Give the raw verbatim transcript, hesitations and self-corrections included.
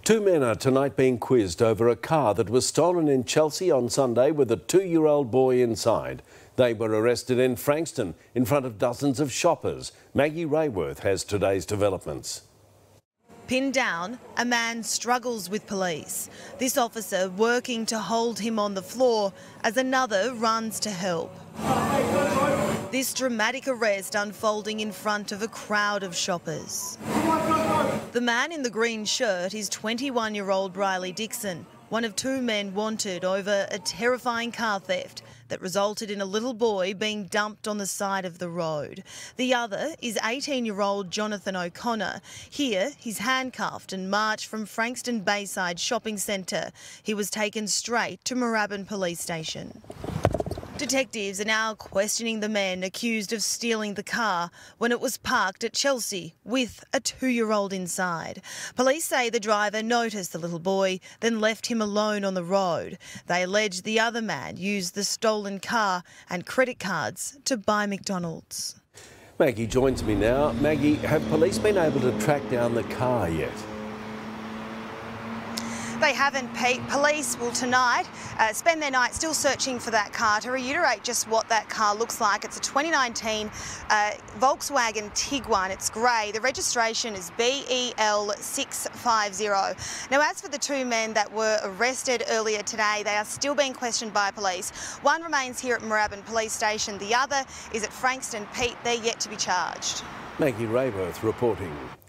Two men are tonight being quizzed over a car that was stolen in Chelsea on Sunday with a two-year-old boy inside. They were arrested in Frankston in front of dozens of shoppers. Maggie Rayworth has today's developments. Pinned down, a man struggles with police. This officer working to hold him on the floor as another runs to help. This dramatic arrest unfolding in front of a crowd of shoppers. The man in the green shirt is twenty-one-year-old Riley Dixon, one of two men wanted over a terrifying car theft that resulted in a little boy being dumped on the side of the road. The other is eighteen-year-old Jonathan O'Connor. Here, he's handcuffed and marched from Frankston Bayside Shopping Centre. He was taken straight to Moorabbin Police Station. Detectives are now questioning the men accused of stealing the car when it was parked at Chelsea with a two-year-old inside. Police say the driver noticed the little boy, then left him alone on the road. They allege the other man used the stolen car and credit cards to buy McDonald's. Maggie joins me now. Maggie, have police been able to track down the car yet? They haven't, Pete. Police will tonight uh, spend their night still searching for that car. To reiterate just what that car looks like, it's a twenty nineteen uh, Volkswagen Tiguan. It's grey. The registration is B E L six five zero. Now, as for the two men that were arrested earlier today, they are still being questioned by police. One remains here at Moorabbin Police Station. The other is at Frankston. Pete, they're yet to be charged. Maggie Rayworth reporting.